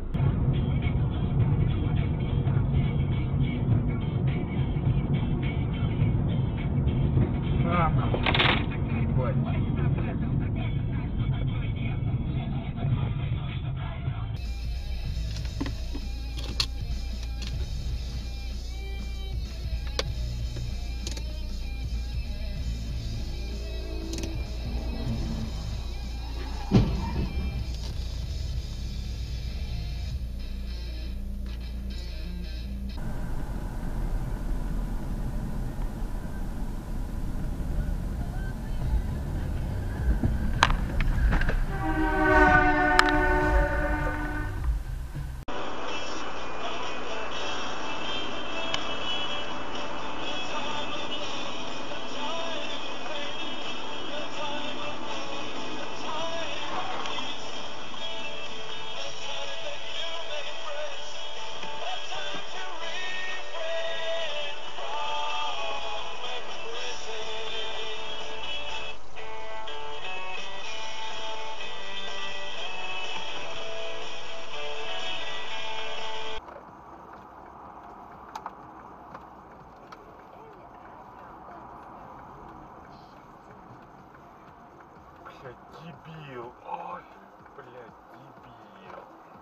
Дебил! Ой, блядь, дебил!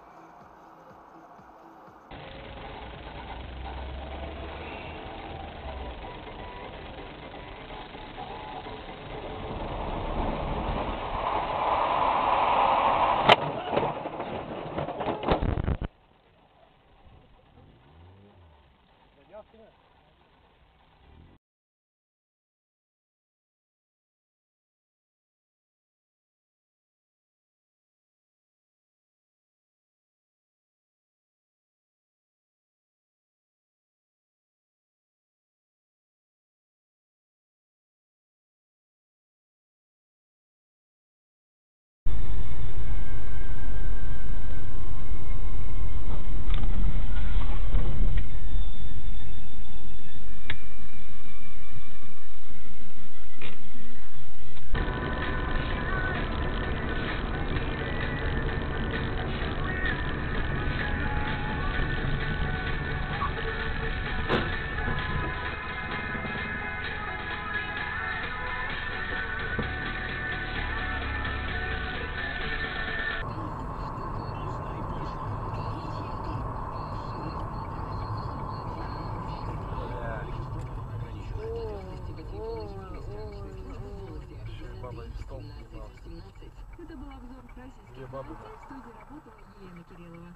Это был обзор российских новостей. В студии работала Елена Кириллова.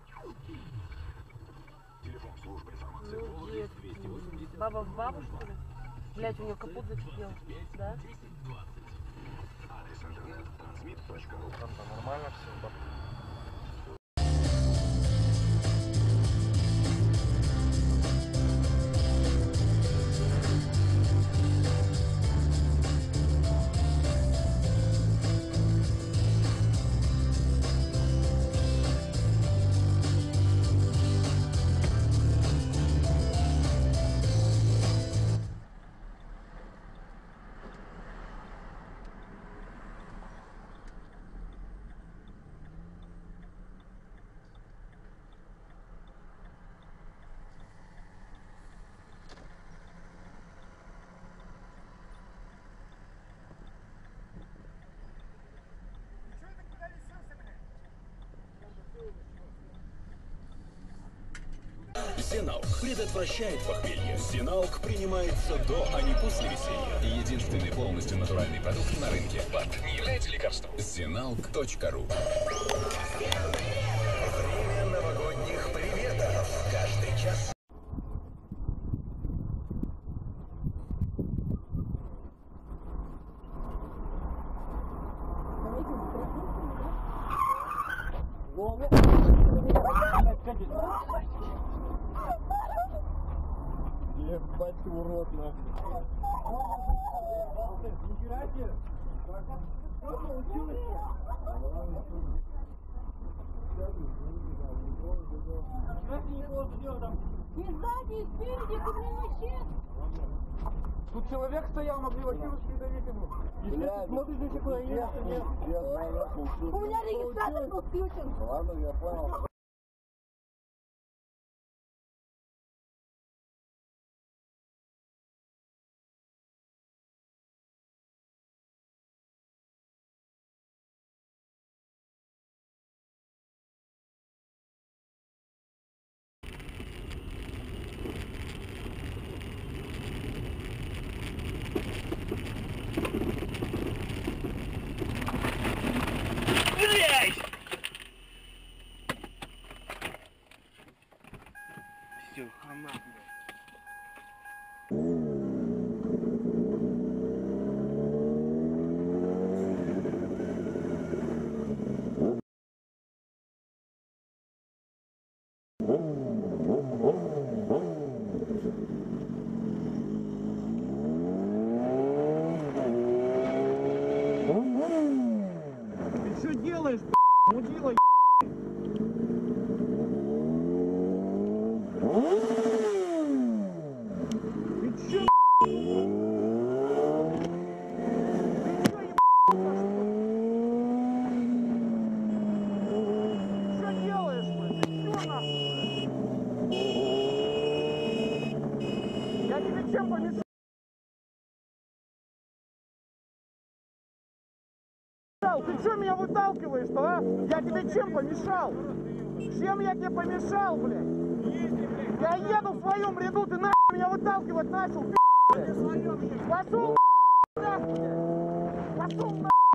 Телефон службы информации. Баба в бабу, что ли? Блять, у нее капот зацепил. Да? Адрес интернет transmit.ru. Там нормально все? Зеналк предотвращает похмелье. Зеналк принимается до, а не после веселья. Единственный полностью натуральный продукт на рынке. БАД не является лекарством. Зеналк.ру. Время новогодних приветов. Каждый час. Ебать, урод, нахуй. Нихера себе. Что получилось? Как ты не можешь делать там? И сзади, и спереди, тут вообще. Тут человек стоял, могли вообще придавить ему. Если ты смотришь, если куда нет. У меня регистратор был включен. Ладно, я понял. Путин, хана, блядь. Ты что делаешь, мудила, Ты чё, Что делаешь, блядь? Ты чё, нахуй? Я тебе чем помешал? Ты что меня выталкиваешь-то, а? Я тебе чем помешал? Чем я тебе помешал, блядь? Я еду в своем ряду, ты нахуй меня выталкивать начал, блядь. Пошел нахуй, блядь. Пошел нахуй.